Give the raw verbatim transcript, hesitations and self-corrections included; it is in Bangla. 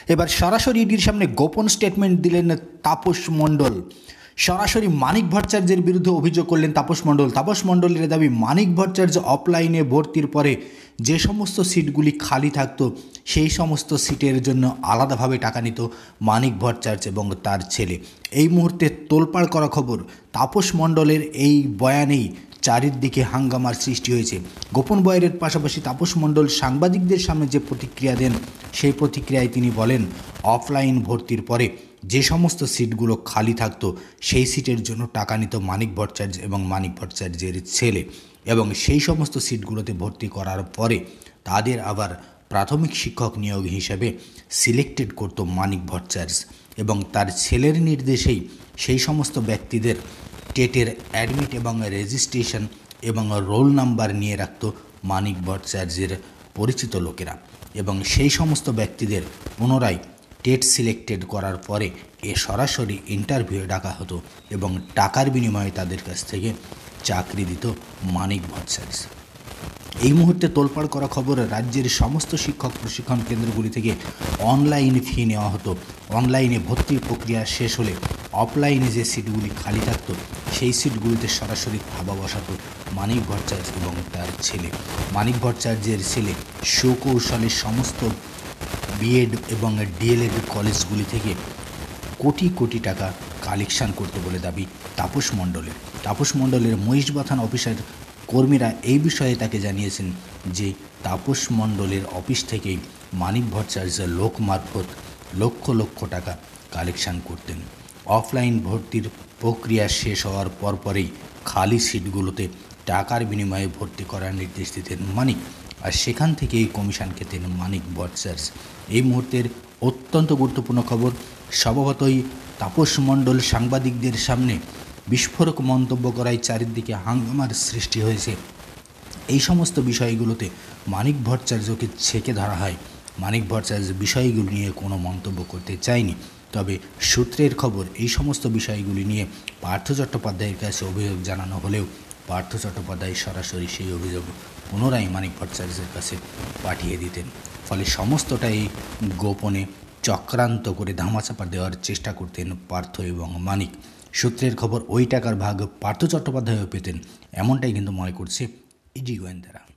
এবার সরাসরি ইডির সামনে গোপন স্টেটমেন্ট দিলেন তাপস মণ্ডল। সরাসরি মানিক ভট্টাচার্যের বিরুদ্ধে অভিযোগ করলেন তাপস মণ্ডল। তাপস মণ্ডলের দাবি, মানিক ভট্টাচার্য অফলাইনে ভর্তির পরে যে সমস্ত সিটগুলি খালি থাকতো সেই সমস্ত সিটের জন্য আলাদাভাবে টাকা নিত মানিক ভট্টাচার্য এবং তার ছেলে। এই মুহূর্তে তোলপাড় করা খবর, তাপস মণ্ডলের এই বয়ানেই চারিদিকে হাঙ্গামার সৃষ্টি হয়েছে। গোপন বয়ানের পাশাপাশি তাপস মণ্ডল সাংবাদিকদের সামনে যে প্রতিক্রিয়া দেন, সেই প্রতিক্রিয়ায় তিনি বলেন, অফলাইন ভর্তির পরে যে সমস্ত সিটগুলো খালি থাকতো সেই সিটের জন্য টাকা নিত মানিক ভট্টাচার্য এবং মানিক ভট্টাচার্যের ছেলে, এবং সেই সমস্ত সিটগুলোতে ভর্তি করার পরে তাদের আবার প্রাথমিক শিক্ষক নিয়োগ হিসেবে সিলেক্টেড করত মানিক ভট্টাচার্য, এবং তার ছেলের নির্দেশেই সেই সমস্ত ব্যক্তিদের টেটের অ্যাডমিট এবং রেজিস্ট্রেশন এবং রোল নাম্বার নিয়ে রাখত মানিক ভট্টাচার্যের পরিচিত লোকেরা, এবং সেই সমস্ত ব্যক্তিদের পুনরায় টেট সিলেক্টেড করার পরে এ সরাসরি ইন্টারভিউ ডাকা হতো এবং টাকার বিনিময়ে তাদের কাছ থেকে চাকরি দিত মানিক ভট্টাচার্য। এই মুহূর্তে তোলপাড় করা খবর, রাজ্যের সমস্ত শিক্ষক প্রশিক্ষণ কেন্দ্রগুলি থেকে অনলাইন ফি নেওয়া হতো। অনলাইনে ভর্তির প্রক্রিয়া শেষ হলে অফলাইনে যে সিটগুলি খালি থাকত সেই সিটগুলিতে সরাসরি থাবা বসাতো মানিক ভট্টাচার্য এবং তার ছেলে। মানিক ভট্টাচার্যের ছেলে সুকৌশলের সমস্ত বিএড এবং ডিএলএড কলেজগুলি থেকে কোটি কোটি টাকা কালেকশন করতে বলে দাবি তাপস মণ্ডলের। তাপস মণ্ডলের মহিষবাথান অফিসের কর্মীরা এই বিষয়ে তাকে জানিয়েছেন যে তাপস মণ্ডলের অফিস থেকেই মানিক ভট্টাচার্যের লোক মারফত লক্ষ লক্ষ টাকা কালেকশন করতেন। অফলাইন ভর্তির প্রক্রিয়া শেষ হওয়ার পরপরেই খালি সিটগুলোতে টাকার বিনিময়ে ভর্তি করার নির্দেশ দিতেন মানিক, আর সেখান থেকেই কমিশন খেতেন মানিক ভট্টাচার্য। এই মুহূর্তের অত্যন্ত গুরুত্বপূর্ণ খবর, স্বভাবতই তাপস মণ্ডল সাংবাদিকদের সামনে বিস্ফোরক মন্তব্য করায় চারিদিকে হাঙ্গামার সৃষ্টি হয়েছে। এই সমস্ত বিষয়গুলোতে মানিক ভট্টাচার্যকে ছেঁকে ধরা হয়। মানিক ভট্টাচার্য বিষয়গুলো নিয়ে কোনো মন্তব্য করতে চায়নি, তবে সূত্রের খবর, এই সমস্ত বিষয়গুলি নিয়ে পার্থ চট্টোপাধ্যায়ের কাছে অভিযোগ জানানো হলেও পার্থ চট্টোপাধ্যায় সরাসরি সেই অভিযোগ পুনরায় মানিক ভট্টাচার্যের কাছে পাঠিয়ে দিতেন। ফলে সমস্তটাই গোপনে চক্রান্ত করে ধামাচাপা দেওয়ার চেষ্টা করতেন পার্থ এবং মানিক। সূত্রের খবর, ওই টাকার ভাগ পার্থ চট্টোপাধ্যায়ও পেতেন, এমনটাই কিন্তু মনে করছে ইডি গোয়েন্দারা।